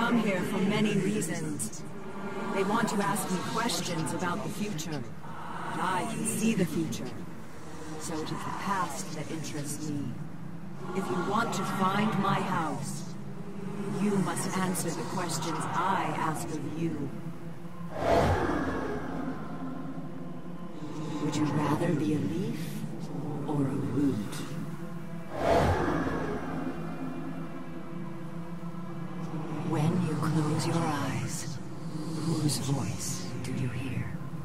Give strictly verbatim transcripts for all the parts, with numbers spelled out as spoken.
come here for many reasons. They want to ask me questions about the future. But I can see the future. So it is the past that interests me. If you want to find my house, you must answer the questions I ask of you. Would you rather be a leaf or a root? When you close your eyes, whose voice do you hear?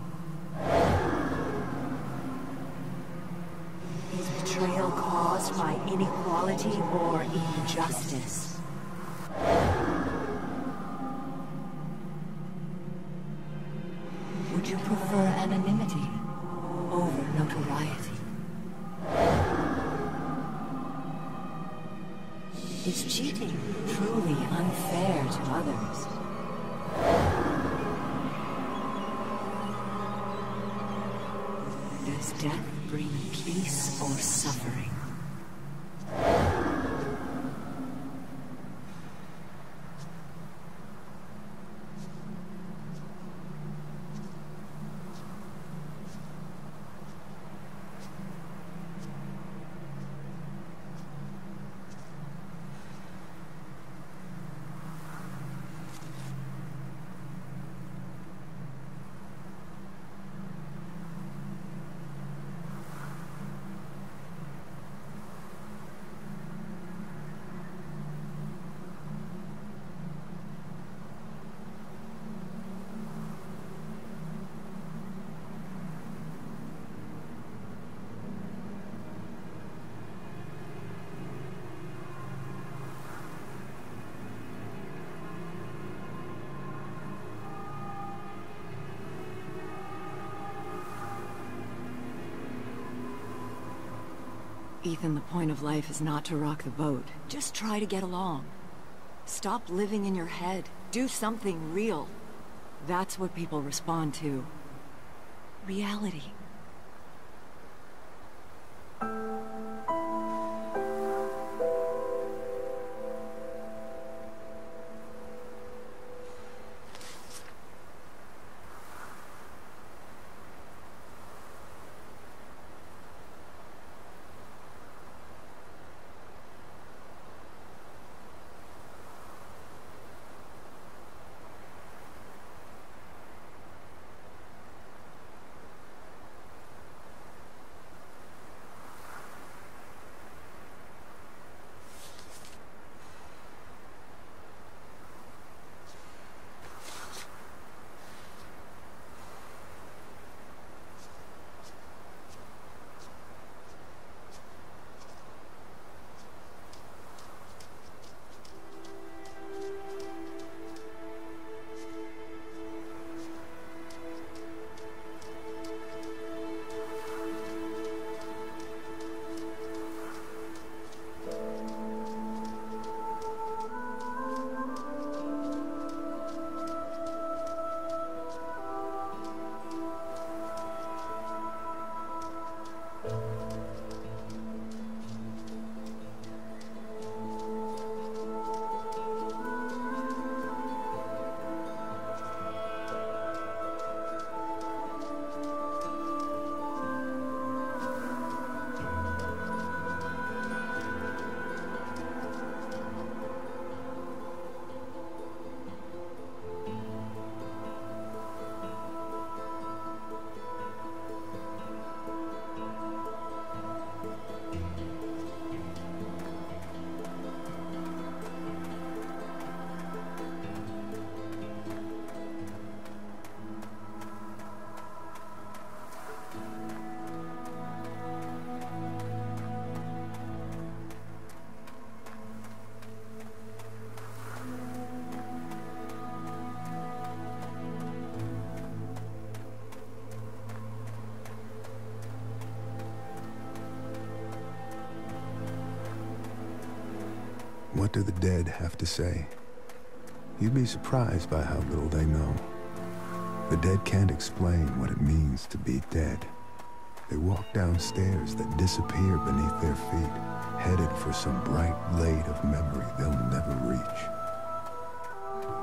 Is betrayal caused by inequality or injustice? Would you prefer anonymity over notoriety? Is cheating truly unfair to others? Does death bring peace or suffering? Ethan, the point of life is not to rock the boat. Just try to get along. Stop living in your head. Do something real. That's what people respond to. Reality. What do the dead have to say? You'd be surprised by how little they know. The dead can't explain what it means to be dead. They walk down stairs that disappear beneath their feet, headed for some bright blade of memory they'll never reach.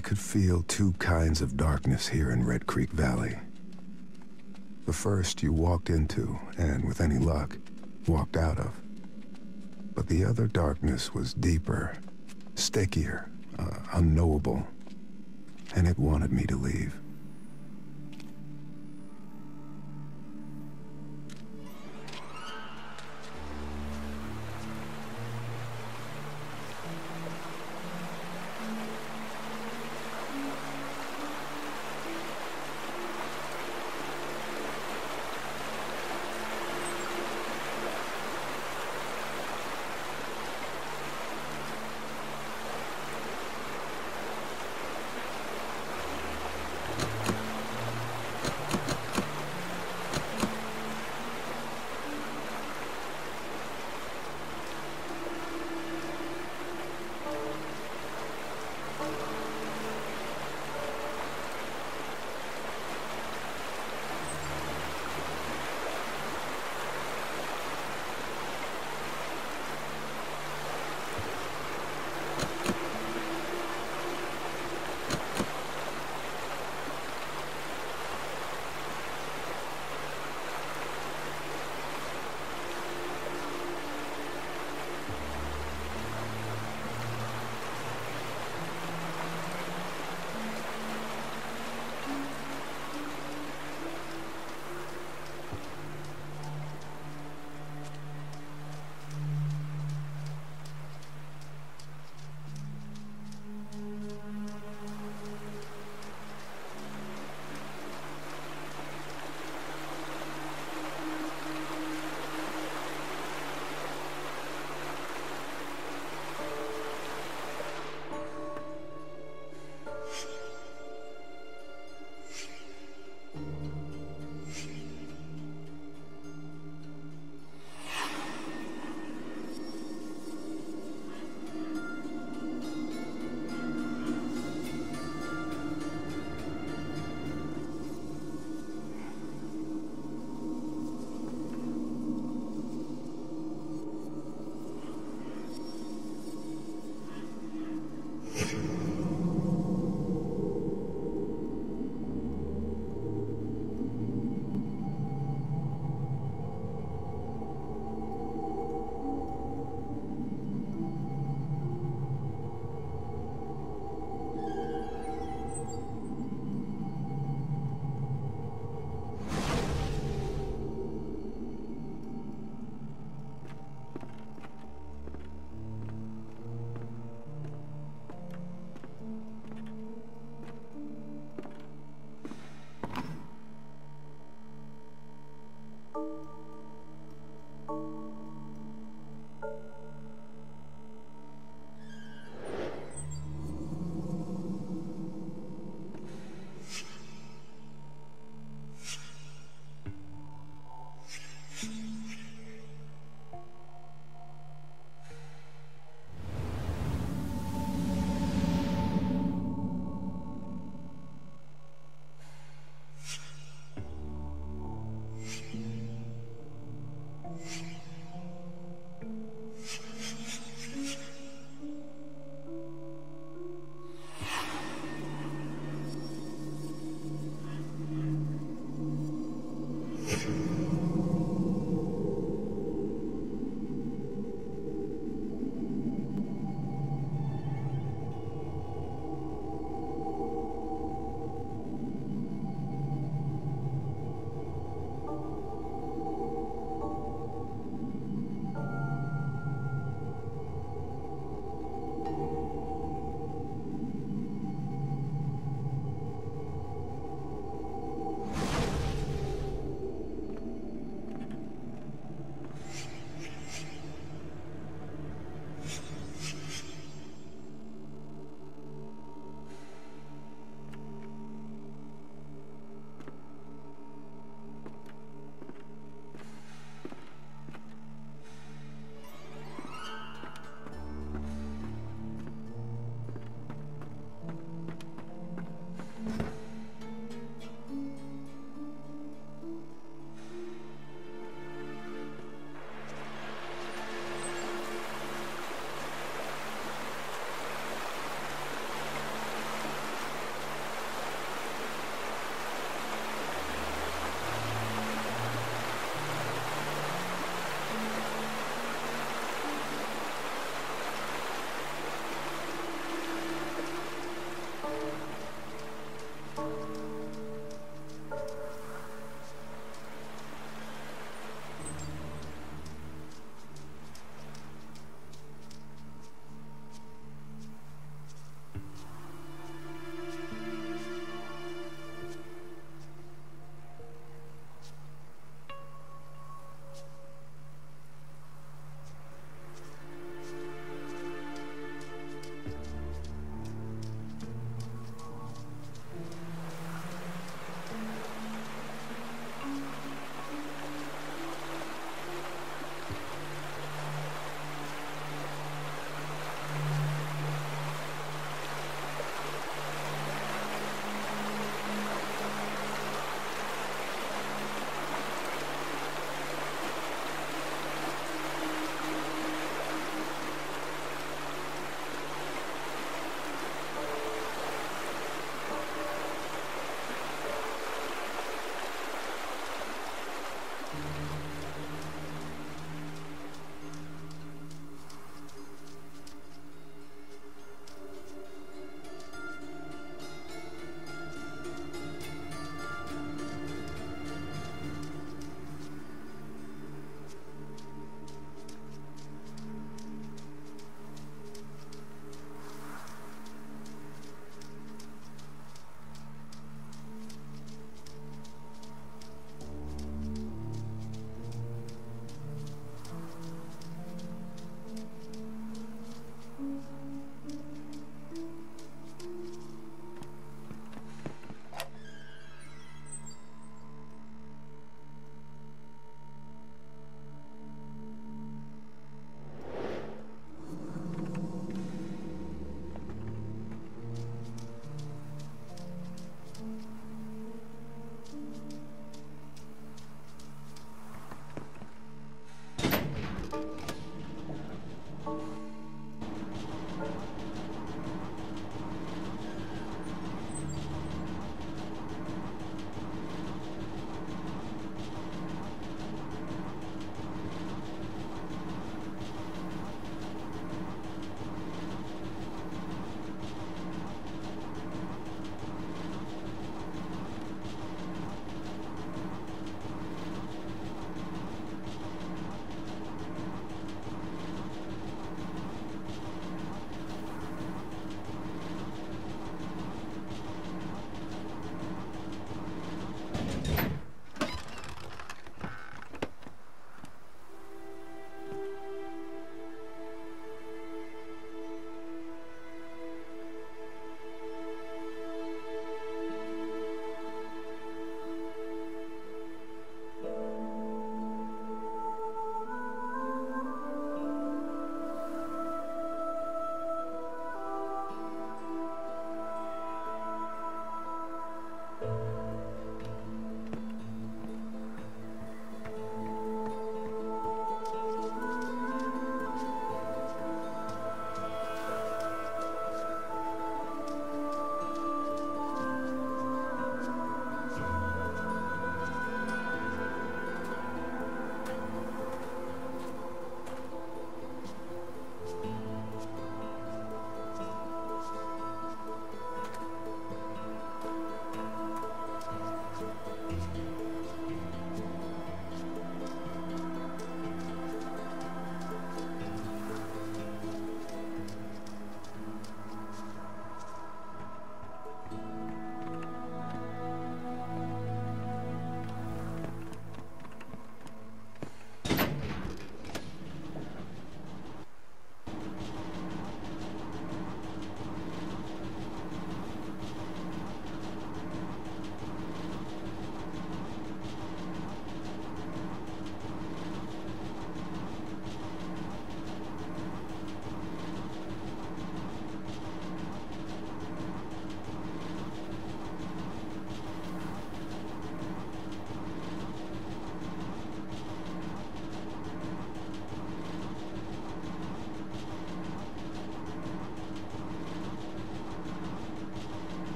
could feel two kinds of darkness here in Red Creek Valley. The first you walked into, and with any luck, walked out of. But the other darkness was deeper, stickier, uh, unknowable, and it wanted me to leave.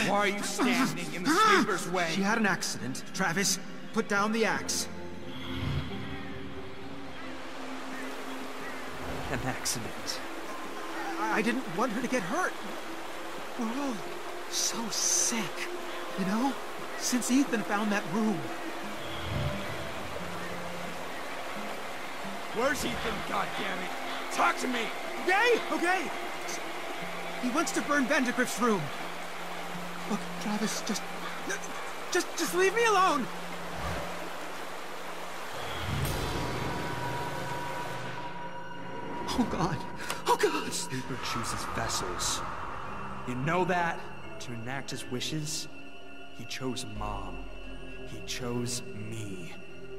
Why are you standing in the sleeper's way? She had an accident. Travis, put down the axe. An accident. I, I didn't want her to get hurt. We're all so sick, you know? Since Ethan found that room. Where's Ethan, goddammit? Talk to me! Okay, okay! He wants to burn Vandergriff's room. Look, Travis, just... Just, just leave me alone! Oh God, oh God! The sleeper chooses vessels. You know that? To enact his wishes? He chose Mom. He chose me.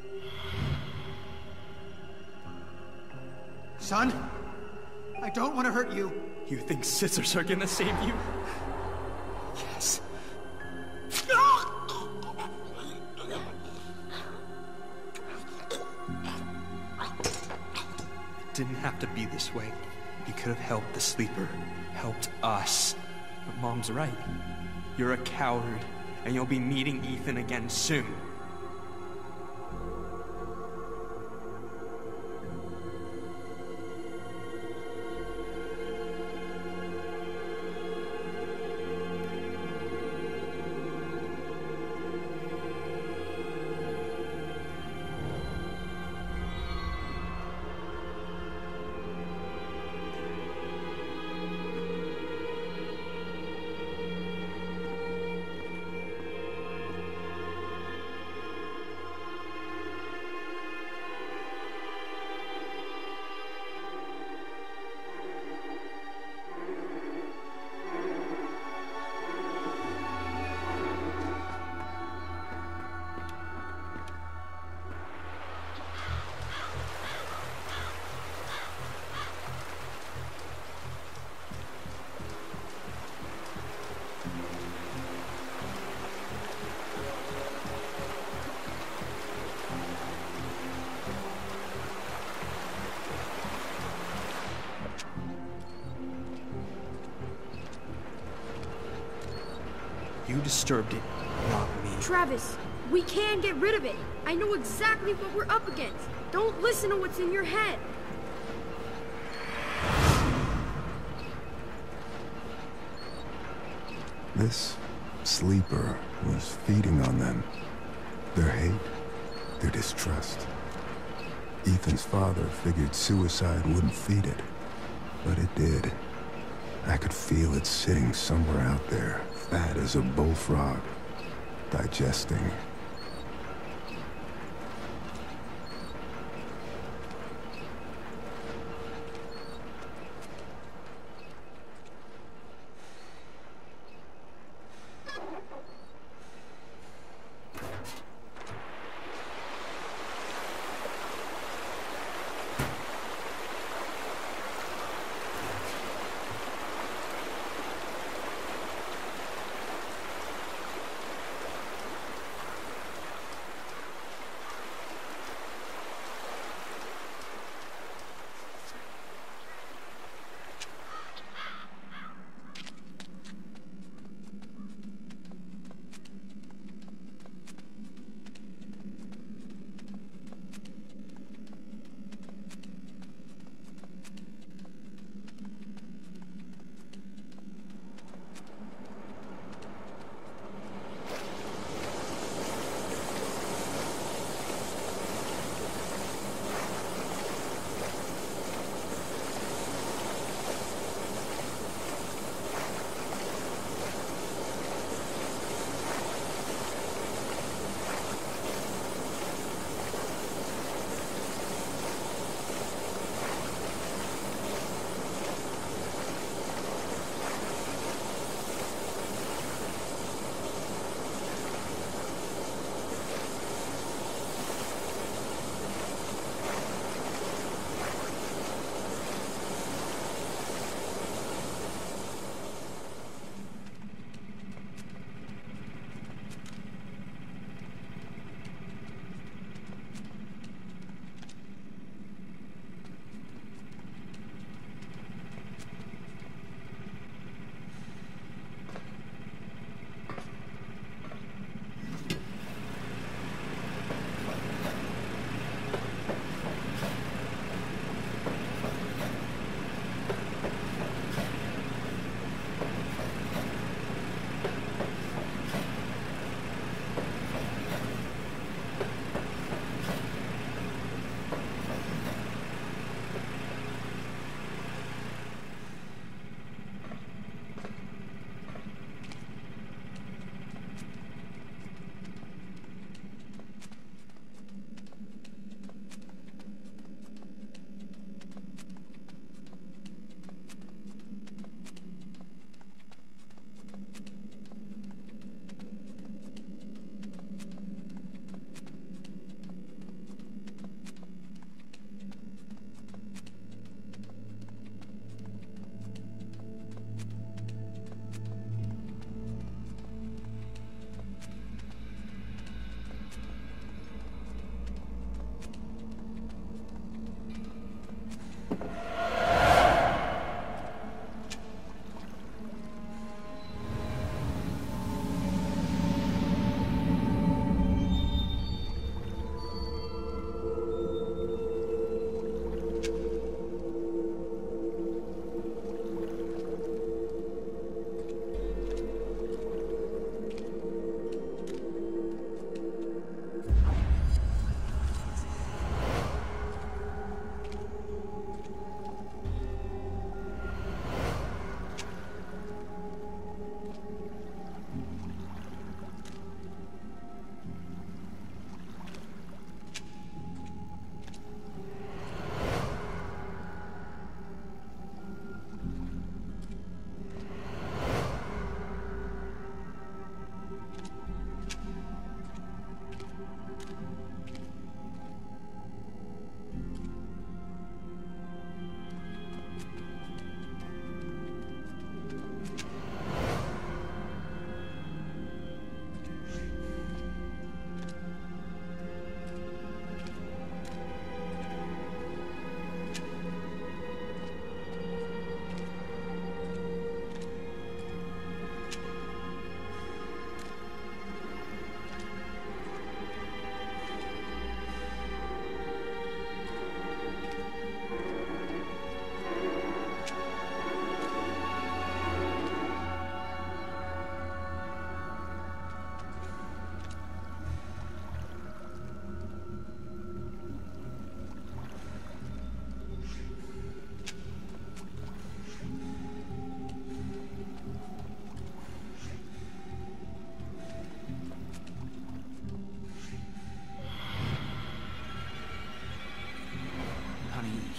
Son, I don't want to hurt you. You think scissors are gonna save you? Yes. It didn't have to be this way. You could have helped the sleeper, helped us. But Mom's right. You're a coward, and you'll be meeting Ethan again soon. You disturbed it, not me. Travis, we can get rid of it. I know exactly what we're up against. Don't listen to what's in your head. This sleeper was feeding on them. Their hate, their distrust. Ethan's father figured suicide wouldn't feed it, but it did. I could feel it sitting somewhere out there, fat as a bullfrog, digesting.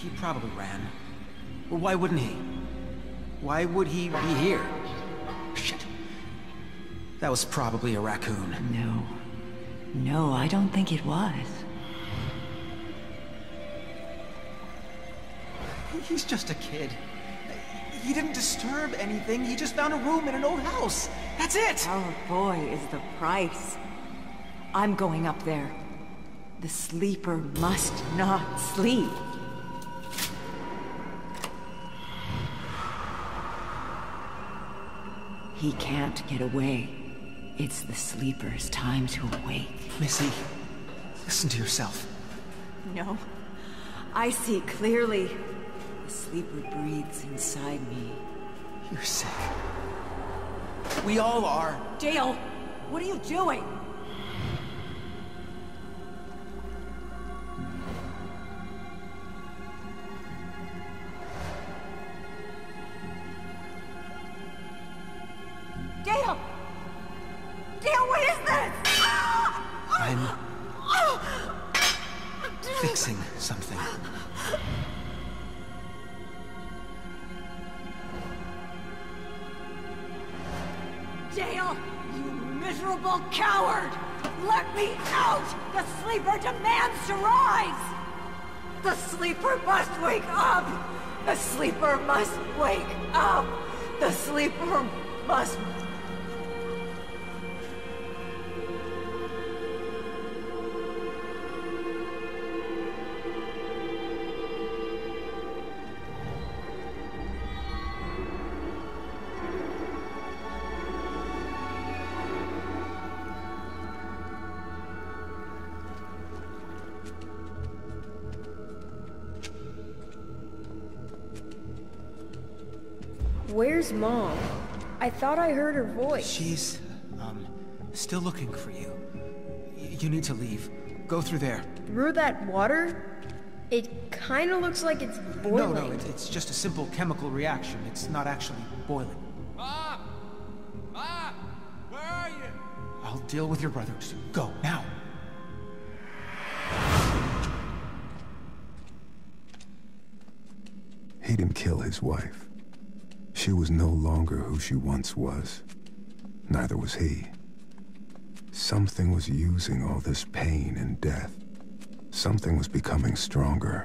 He probably ran. Well, why wouldn't he? Why would he be here? Shit. That was probably a raccoon. No. No, I don't think it was. He's just a kid. He didn't disturb anything. He just found a room in an old house. That's it! Our boy is the price. I'm going up there. The sleeper must not sleep. He can't get away. It's the sleeper's time to awake. Missy, listen to yourself. No. I see clearly. The sleeper breathes inside me. You're sick. We all are. Dale, what are you doing? Dale! Dale, what is this? I'm fixing something. Dale, you miserable coward! Let me out! The sleeper demands to rise! The sleeper must wake up! The sleeper must wake up! The sleeper must... Where's Mom? I thought I heard her voice. She's, um, still looking for you. Y- you need to leave. Go through there. Through that water? It kinda looks like it's boiling. No, no, it, it's just a simple chemical reaction. It's not actually boiling. Mom! Mom! Where are you? I'll deal with your brothers. Go, now! He didn't kill his wife. She was no longer who she once was. Neither was he. Something was using all this pain and death. Something was becoming stronger.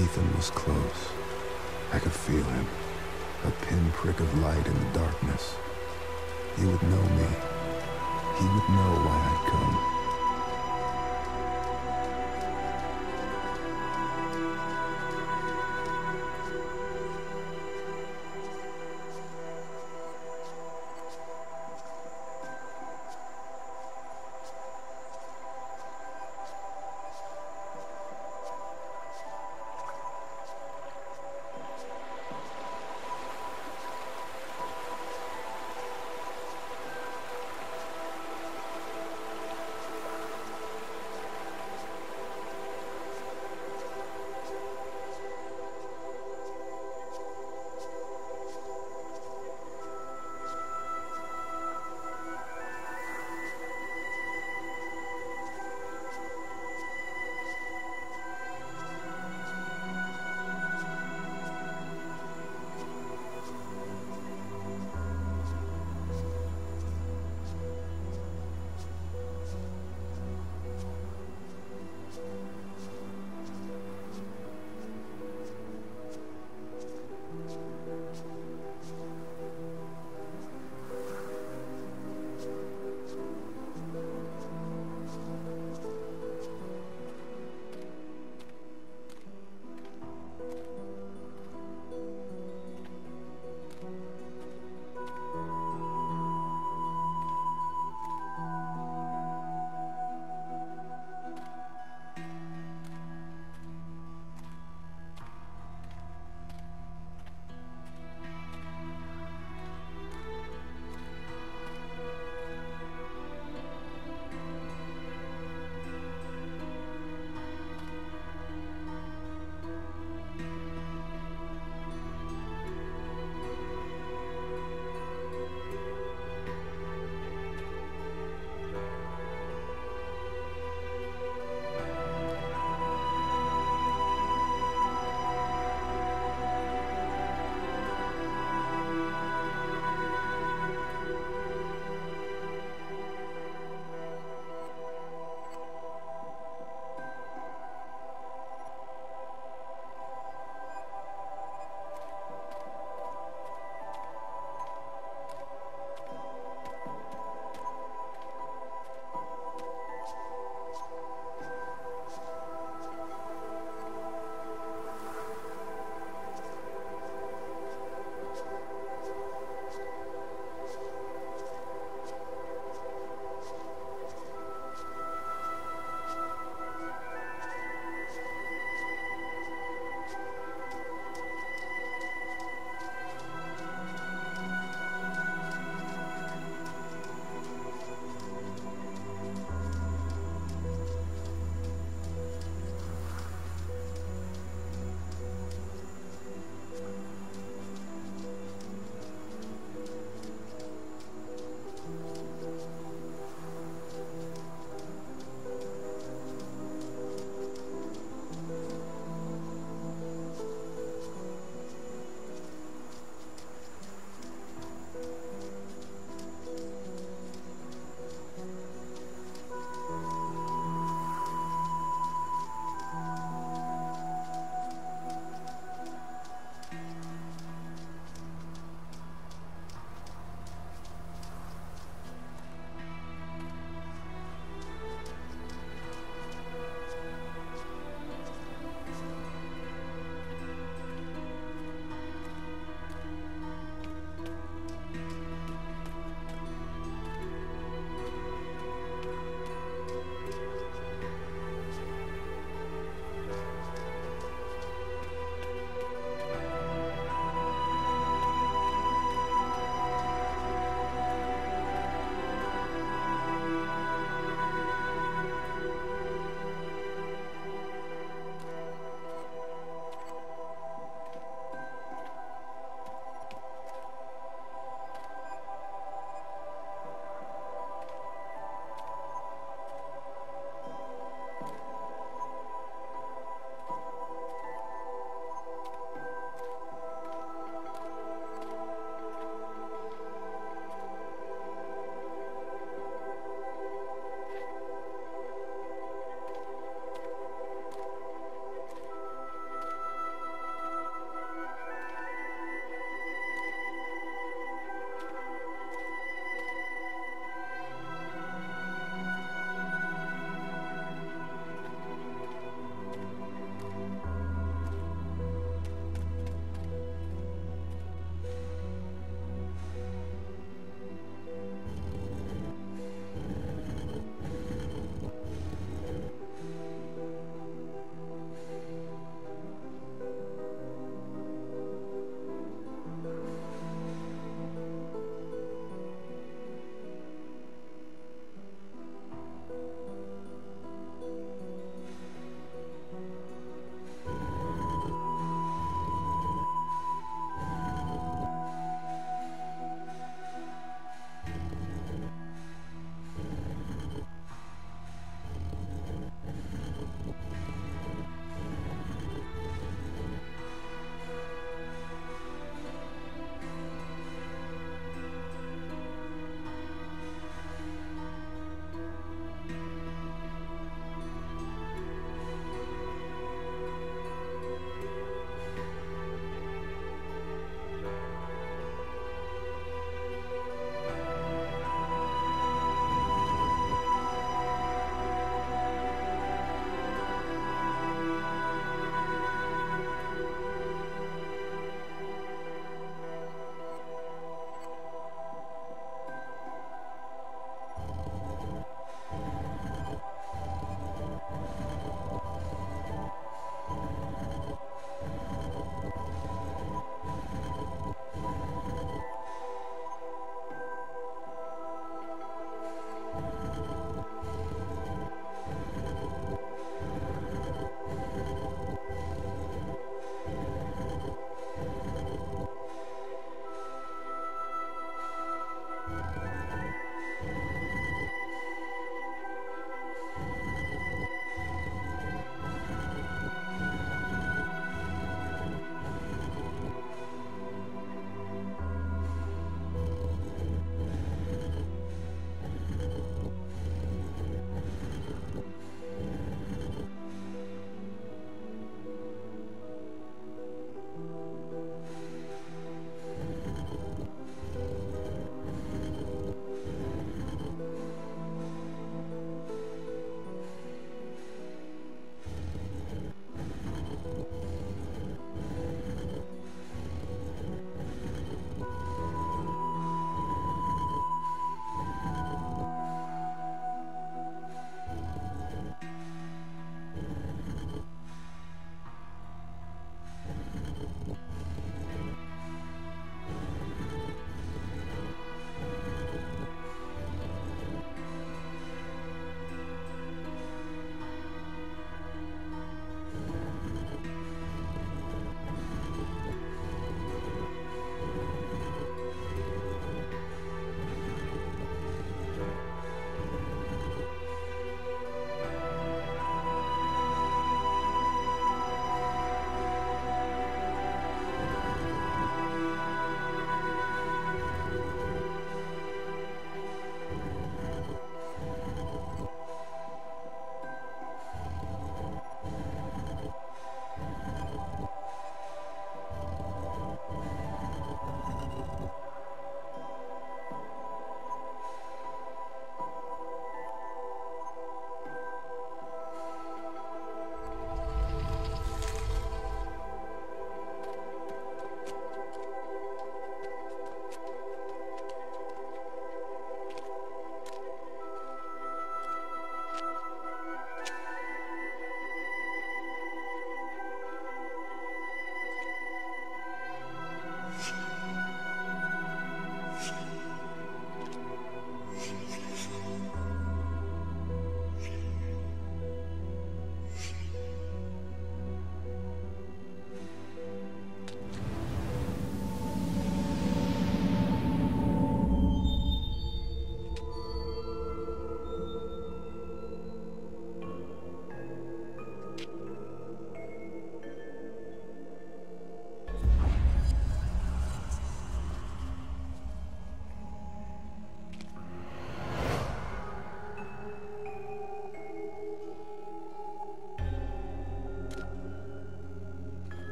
Ethan was close. I could feel him. A pinprick of light in the darkness. He would know me. He would know why I'd come.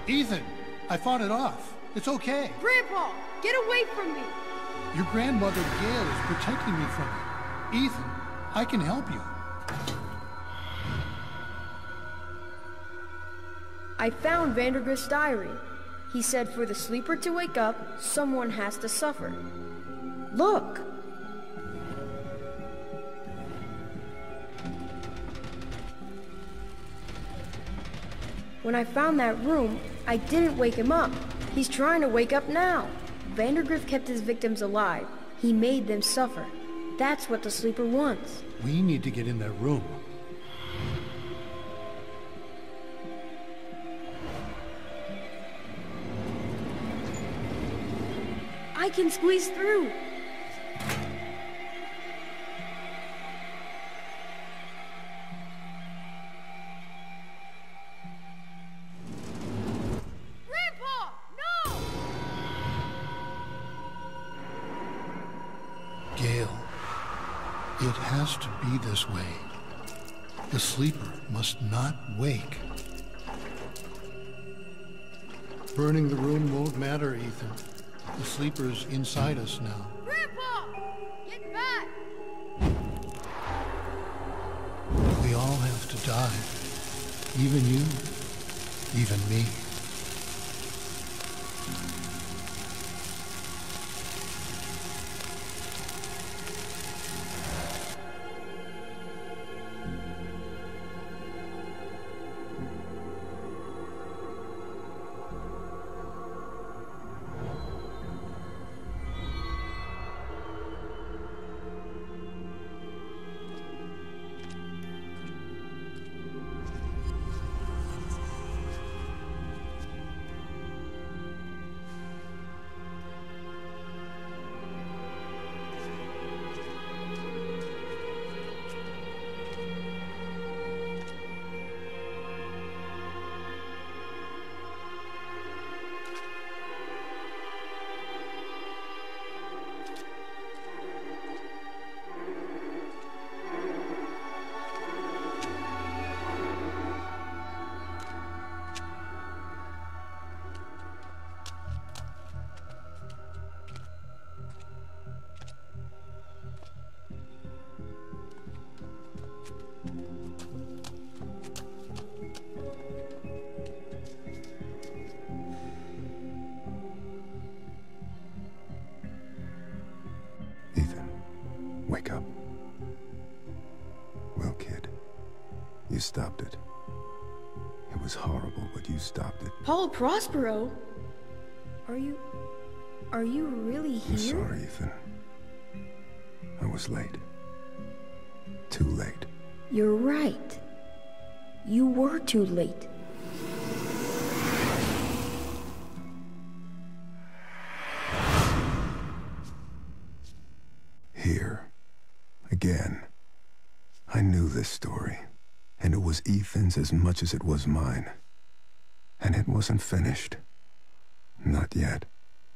Ethan, I fought it off. It's okay. Grandpa, get away from me! Your grandmother Gail is protecting me from you. Ethan, I can help you. I found Vandergriff's diary. He said for the sleeper to wake up, someone has to suffer. Look! When I found that room, I didn't wake him up. He's trying to wake up now. Vandergriff kept his victims alive. He made them suffer. That's what the sleeper wants. We need to get in that room. I can squeeze through. Grandpa, no! Gail, it has to be this way. The sleeper must not wake. Burning the room won't matter, Ethan. The sleeper's inside us now. Grandpa! Get back! We all have to die. Even you, even me. Wake up. Well, kid, you stopped it. It was horrible, but you stopped it. Paul Prospero? Are you... are you really here? I'm sorry, Ethan. I was late. Too late. You're right. You were too late. Here. Again. I knew this story, and it was Ethan's as much as it was mine. And it wasn't finished. Not yet.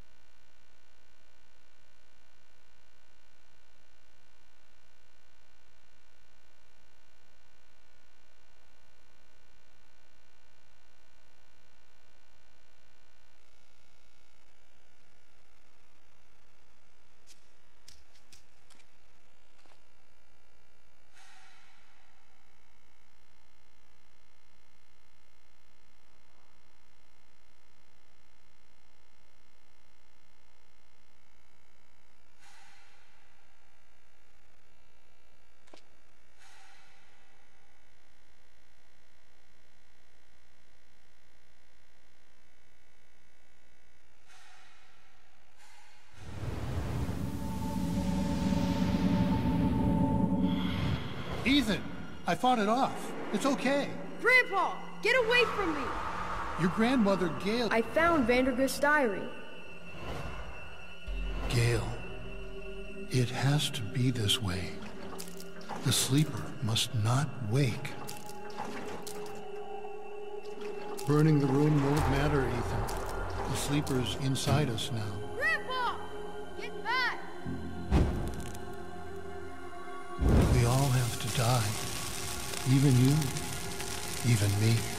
Ethan, I fought it off. It's okay. Grandpa, get away from me! Your grandmother, Gail... I found Vandergriff's diary. Gail, it has to be this way. The sleeper must not wake. Burning the room won't matter, Ethan. The sleeper's inside us now. Grandpa! Get back! We all have to die. Even you, even me.